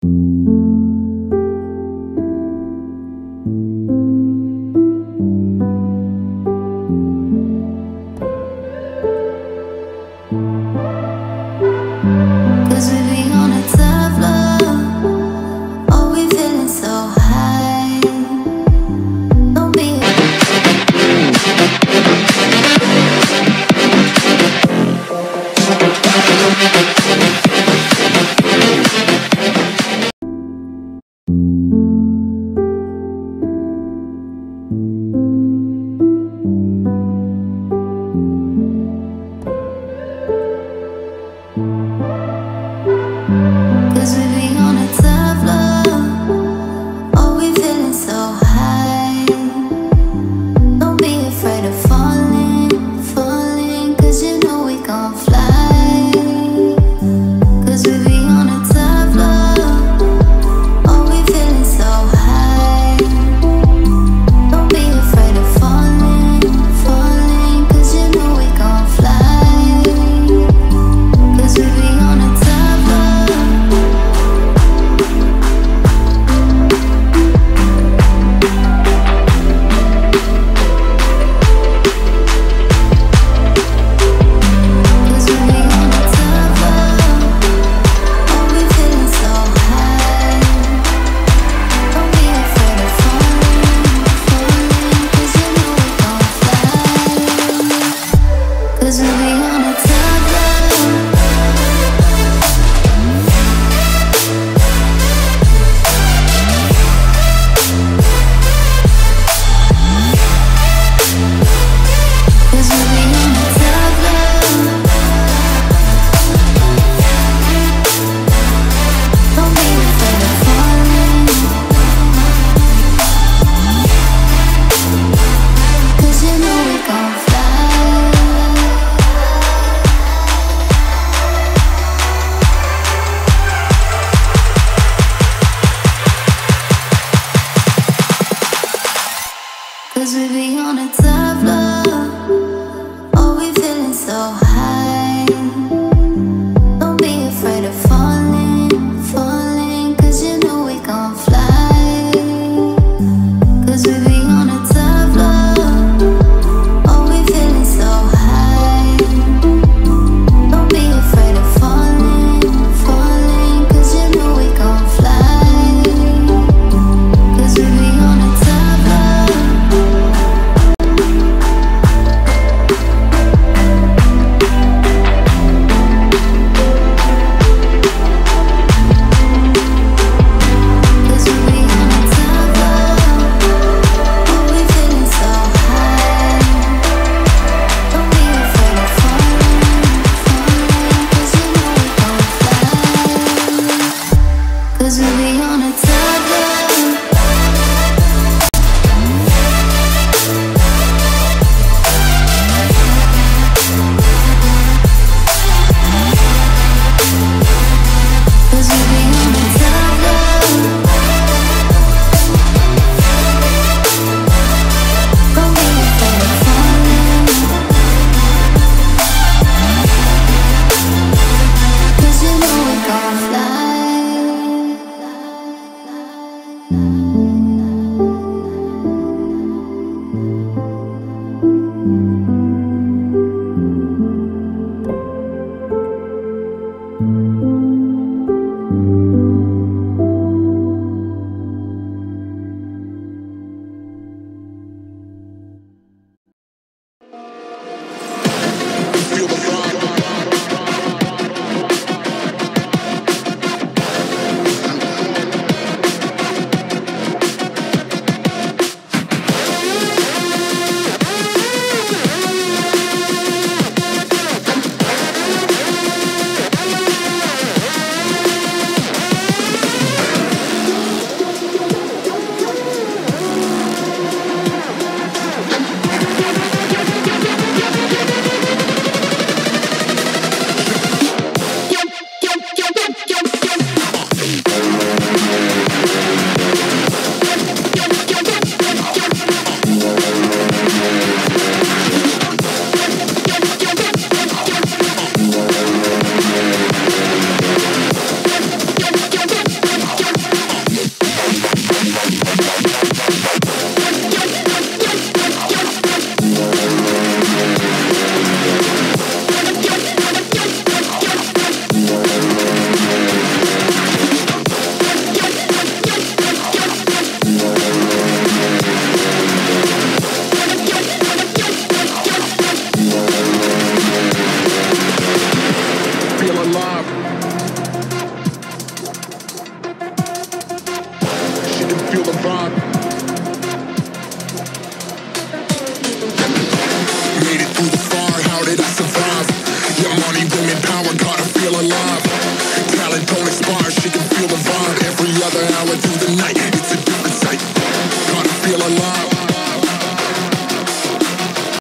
Cause we be on a tough love. Oh, we feeling so high. Don't be Cause we be on a tough love. Oh, we feeling so high. Don't be afraid of falling, falling. Cause you know we gon' fly. Cause we be on a tough love. Oh, we feeling so high. Don't be afraid of falling, falling. Cause you know we gon' fly. Cause we be on a tough love. Cause we be on a tough love. Cause we be on a tough love. Don't be afraid of falling. Cause you know we gon' fly. Cause we be